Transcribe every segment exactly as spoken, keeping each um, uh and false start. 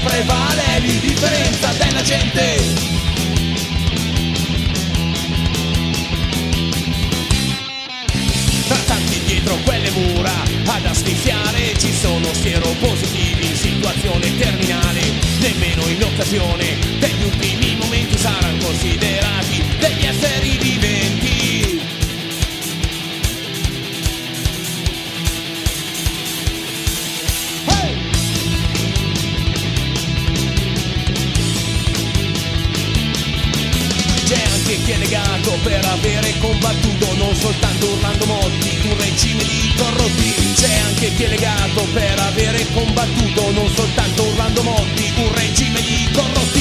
prevale l'indifferenza della gente. Tanti dietro quelle mura ad asfissiare, ci sono sieropositivi in situazione terminale. Nemmeno in occasione degli ultimi momenti saranno considerati degli esseri viventi. Hey! C'è anche chi è legato per avere combattuto, non soltanto urlando morti, un regime di corrotti. C'è anche chi è legato per avere combattuto, non soltanto urlando morti, un regime di corrotti.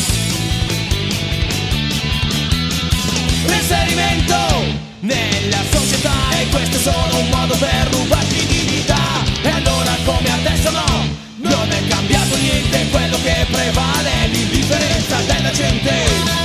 Reinserimento nella società, e questo è solo un modo per rubarti dignità. E allora come adesso no, non è cambiato niente, quello che prevale è l'indifferenza della gente.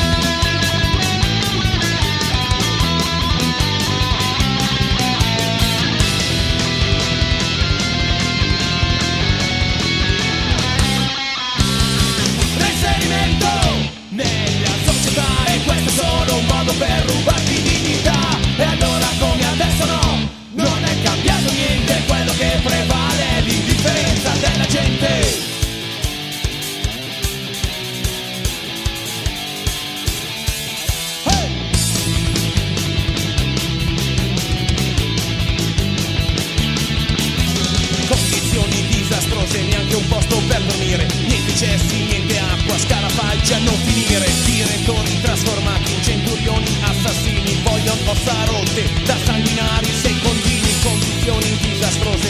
Per rubarti dignità, e allora come adesso no, non è cambiato niente, quello che prevale è l'indifferenza della gente. Hey! Condizioni disastrose, neanche un posto per dormire, niente cessi, niente acqua, scarafaggi a non finire, direttori trasformati in centurioni assassini, vogliono ossa rotte da sanguinari secondini, condizioni disastrose,